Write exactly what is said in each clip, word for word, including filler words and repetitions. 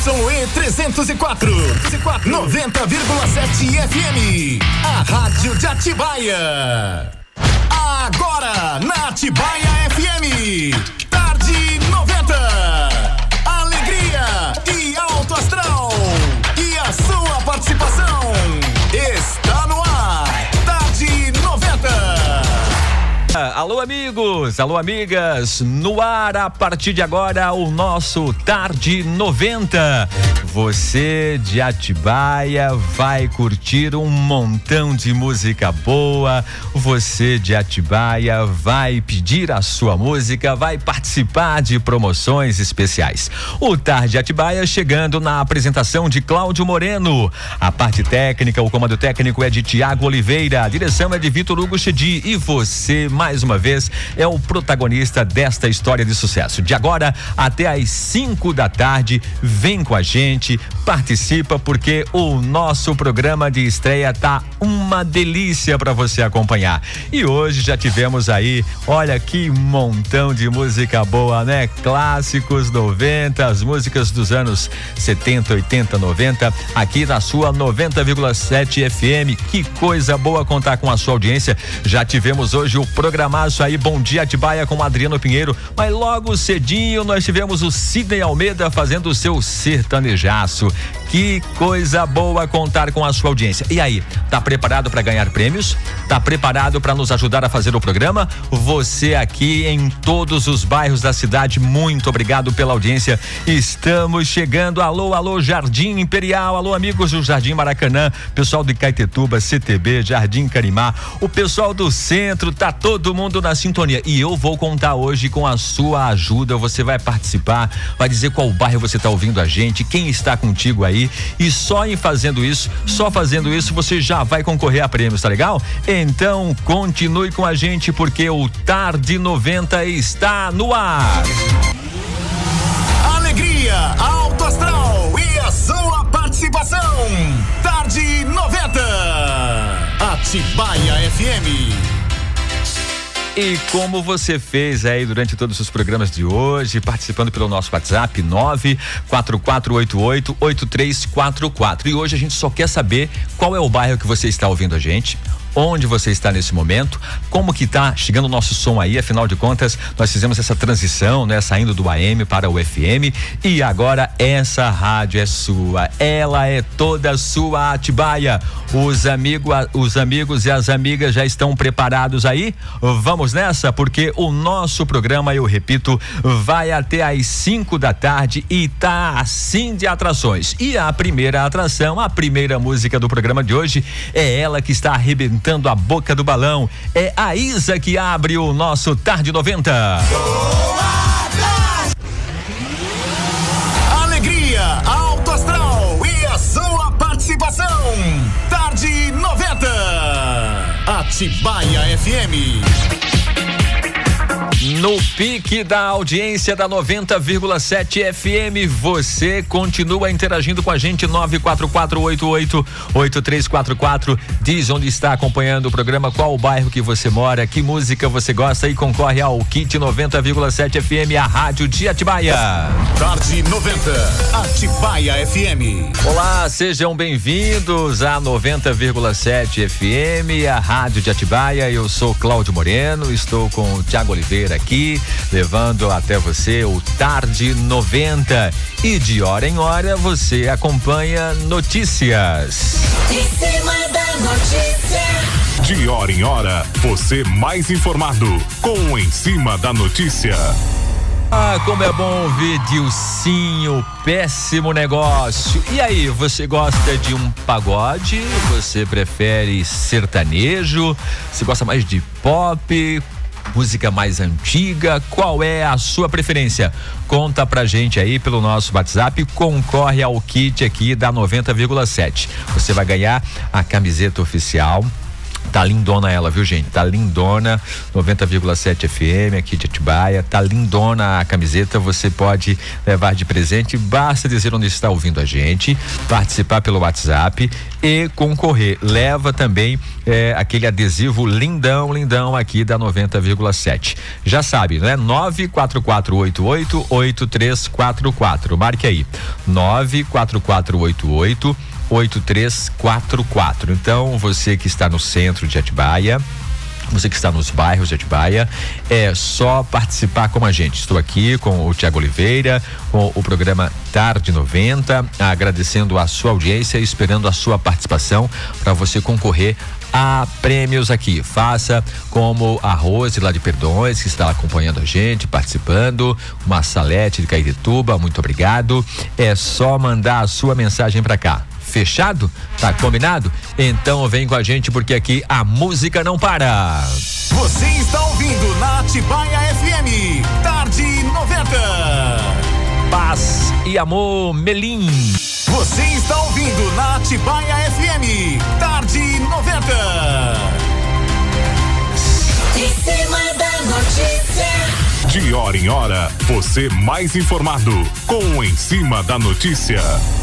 E trezentos e quatro, noventa vírgula sete F M, a rádio de Atibaia. Agora, na Atibaia F M, Tarde noventa. Alegria e alto astral. E a sua participação está no ar. Tarde noventa. Alô amigos, alô amigas, no ar a partir de agora o nosso Tarde noventa. Você de Atibaia vai curtir um montão de música boa, você de Atibaia vai pedir a sua música, vai participar de promoções especiais. O Tarde Atibaia chegando na apresentação de Cláudio Moreno. A parte técnica, o comando técnico é de Tiago Oliveira, a direção é de Vitor Hugo Chedi e você, mais uma vez, é o protagonista desta história de sucesso. De agora até às cinco da tarde, vem com a gente, participa, porque o nosso programa de estreia tá uma delícia para você acompanhar. E hoje já tivemos aí, olha que montão de música boa, né? Clássicos noventa, as músicas dos anos setenta, oitenta, noventa, aqui na sua noventa vírgula sete F M. Que coisa boa contar com a sua audiência. Já tivemos hoje o programaço aí, Bom Dia Atibaia, com Adriano Pinheiro, mas logo cedinho nós tivemos o Sidney Almeida fazendo o seu sertanejaço. Que coisa boa contar com a sua audiência. E aí, tá preparado para ganhar prêmios? Tá preparado para nos ajudar a fazer o programa? Você aqui em todos os bairros da cidade, muito obrigado pela audiência. Estamos chegando. Alô, alô, Jardim Imperial, alô amigos do Jardim Maracanã, pessoal de Caetetuba, C T B, Jardim Carimá, o pessoal do centro, tá todo mundo na sintonia. E eu vou contar hoje com a sua ajuda. Você vai participar, vai dizer qual bairro você tá ouvindo a gente, quem está contigo aí, e só em fazendo isso, só fazendo isso você já vai concorrer a prêmios, tá legal? Então continue com a gente, porque o Tarde noventa está no ar. Alegria, alto astral e a sua participação. Tarde noventa. Atibaia F M. E como você fez aí durante todos os programas de hoje, participando pelo nosso WhatsApp nove quatro quatro oito oito oito três quatro quatro. E hoje a gente só quer saber qual é o bairro que você está ouvindo a gente, onde você está nesse momento, como que tá chegando o nosso som aí. Afinal de contas, nós fizemos essa transição, né, saindo do A M para o F M, e agora essa rádio é sua, ela é toda sua, Atibaia. Os amigos, os amigos e as amigas já estão preparados aí? Vamos nessa, porque o nosso programa, eu repito, vai até às cinco da tarde e tá assim de atrações. E a primeira atração, a primeira música do programa de hoje é ela que está arrebentando a boca do balão. É a Isa que abre o nosso Tarde noventa. Alegria, alto astral e a sua participação. Tarde noventa. Atibaia F M. No pique da audiência da noventa vírgula sete F M, você continua interagindo com a gente. Nove quatro quatro oito oito oito três quatro quatro. Diz onde está acompanhando o programa, qual o bairro que você mora, que música você gosta, e concorre ao Kit noventa vírgula sete F M, a rádio de Atibaia. Tarde noventa, Atibaia F M. Olá, sejam bem-vindos a noventa vírgula sete F M, a rádio de Atibaia. Eu sou Cláudio Moreno, estou com o Tiago Oliveira aqui, levando até você o Tarde noventa. E de hora em hora você acompanha notícias. Em cima da notícia. De hora em hora, você mais informado com o Em Cima da Notícia. Ah, como é bom ouvir Dilcinho, péssimo negócio. E aí, você gosta de um pagode? Você prefere sertanejo? Você gosta mais de pop? Música mais antiga? Qual é a sua preferência? Conta pra gente aí pelo nosso WhatsApp, concorre ao kit aqui da noventa vírgula sete. Você vai ganhar a camiseta oficial, Tá lindona ela, viu, gente? Tá lindona, noventa vírgula sete F M aqui de Atibaia. Tá lindona a camiseta, você pode levar de presente, basta dizer onde está ouvindo a gente, participar pelo WhatsApp e concorrer. Leva também é, aquele adesivo lindão, lindão aqui da noventa vírgula sete. Já sabe, né? nove quatro quatro oito oito oito três quatro quatro. Marque aí. nove quatro quatro oito oito oito três quatro quatro. Então, você que está no centro de Atibaia, você que está nos bairros de Atibaia, é só participar com a gente. Estou aqui com o Tiago Oliveira, com o programa Tarde noventa, agradecendo a sua audiência e esperando a sua participação para você concorrer a prêmios aqui. Faça como a Rose lá de Perdões, que está acompanhando a gente, participando, uma Salete de Cairituba, muito obrigado. É só mandar a sua mensagem para cá. Fechado? Tá combinado? Então vem com a gente, porque aqui a música não para. Você está ouvindo na Atibaia F M, Tarde noventa. Paz e amor, Melim. Você está ouvindo na Atibaia F M, Tarde noventa. Em cima da notícia. De hora em hora, você mais informado com o Em Cima da Notícia.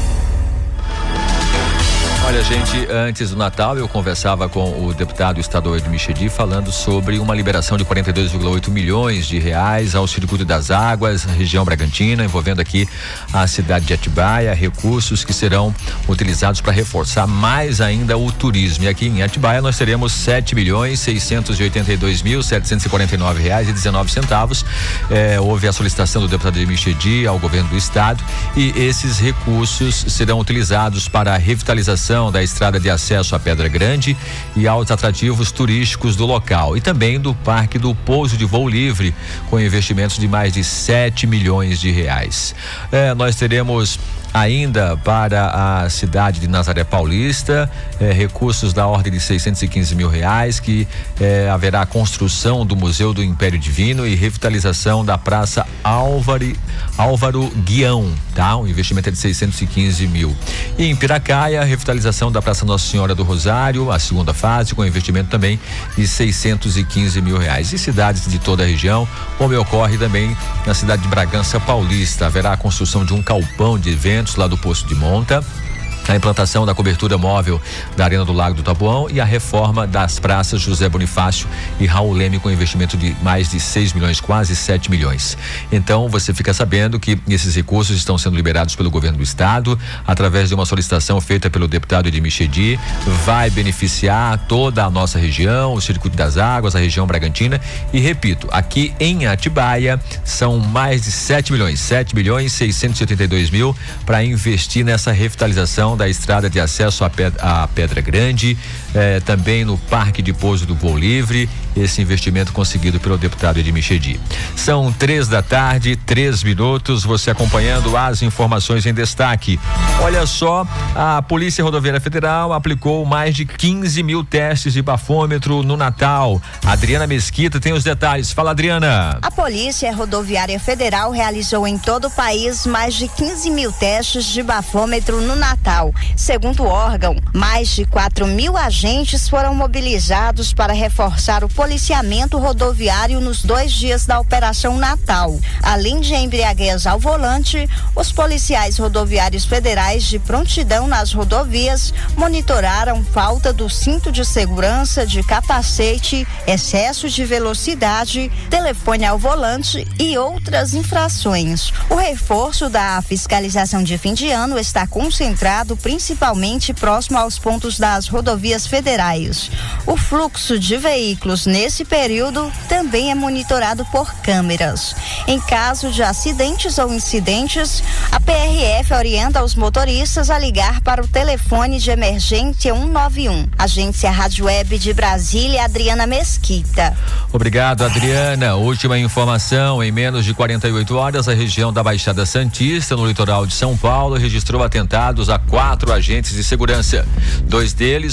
Olha, gente, antes do Natal eu conversava com o deputado estadual Edmir Chedi falando sobre uma liberação de quarenta e dois vírgula oito milhões de reais ao Circuito das Águas, região Bragantina, envolvendo aqui a cidade de Atibaia, recursos que serão utilizados para reforçar mais ainda o turismo. E aqui em Atibaia nós teremos sete milhões seiscentos e oitenta e dois mil setecentos e quarenta e nove reais e dezenove centavos. É, houve a solicitação do deputado Edmir Chedi ao governo do estado e esses recursos serão utilizados para a revitalização da estrada de acesso à Pedra Grande e aos atrativos turísticos do local e também do Parque do Pouso de Voo Livre, com investimentos de mais de sete milhões de reais. É, nós teremos ainda para a cidade de Nazaré Paulista, eh, recursos da ordem de seiscentos e quinze mil reais, que eh, haverá a construção do Museu do Império Divino e revitalização da Praça Álvaro, Álvaro Guião, tá? O investimento é de seiscentos e quinze mil. E em Piracaia, a revitalização da Praça Nossa Senhora do Rosário, a segunda fase, com investimento também de seiscentos e quinze mil reais. E cidades de toda a região, como ocorre também na cidade de Bragança Paulista, haverá a construção de um galpão de eventos lá do Poço de Monta, a implantação da cobertura móvel da Arena do Lago do Taboão e a reforma das praças José Bonifácio e Raul Leme, com investimento de mais de seis milhões, quase sete milhões. Então você fica sabendo que esses recursos estão sendo liberados pelo governo do estado através de uma solicitação feita pelo deputado Edmir Chedi, vai beneficiar toda a nossa região, o Circuito das Águas, a região Bragantina e repito, aqui em Atibaia são mais de sete milhões, sete milhões seiscentos e oitenta e dois mil para investir nessa revitalização da estrada de acesso à Pedra, à Pedra Grande, eh, também no Parque de Pouso do Voo Livre, esse investimento conseguido pelo deputado Edmir Chedi. São três da tarde, três minutos, você acompanhando as informações em destaque. Olha só, a Polícia Rodoviária Federal aplicou mais de quinze mil testes de bafômetro no Natal. Adriana Mesquita tem os detalhes. Fala, Adriana. A Polícia Rodoviária Federal realizou em todo o país mais de quinze mil testes de bafômetro no Natal. Segundo o órgão, mais de quatro mil agentes foram mobilizados para reforçar o policiamento rodoviário nos dois dias da Operação Natal. Além de embriaguez ao volante, os policiais rodoviários federais de prontidão nas rodovias monitoraram falta do cinto de segurança, de capacete, excesso de velocidade, telefone ao volante e outras infrações. O reforço da fiscalização de fim de ano está concentrado principalmente próximo aos pontos das rodovias federais. O fluxo de veículos nesse período também é monitorado por câmeras. Em caso de acidentes ou incidentes, a P R F orienta os motoristas a ligar para o telefone de emergência cento e noventa e um. Agência Rádio Web de Brasília, Adriana Mesquita. Obrigado, Adriana. Última informação, em menos de quarenta e oito horas, a região da Baixada Santista, no litoral de São Paulo, registrou atentados a quatro agentes de segurança. Dois deles foram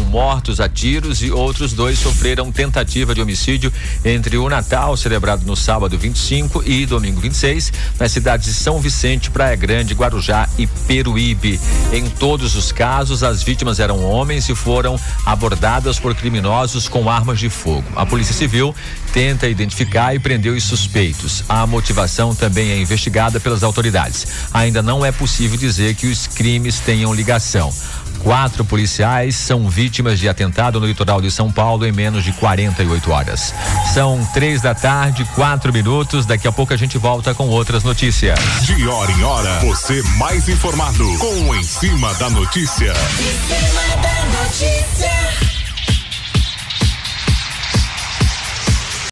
mortos a tiros e outros dois sofreram tentativa de homicídio entre o Natal, celebrado no sábado vinte e cinco, e domingo vinte e seis, nas cidades de São Vicente, Praia Grande, Guarujá e Peruíbe. Em todos os casos, as vítimas eram homens e foram abordadas por criminosos com armas de fogo. A Polícia Civil tenta identificar e prender os suspeitos. A motivação também é investigada pelas autoridades. Ainda não é possível dizer que os crimes tenham ligação. Quatro policiais são vítimas de atentado no litoral de São Paulo em menos de quarenta e oito horas. São três da tarde, quatro minutos. Daqui a pouco a gente volta com outras notícias. De hora em hora, você mais informado com o Em Cima da Notícia. Em Cima da Notícia.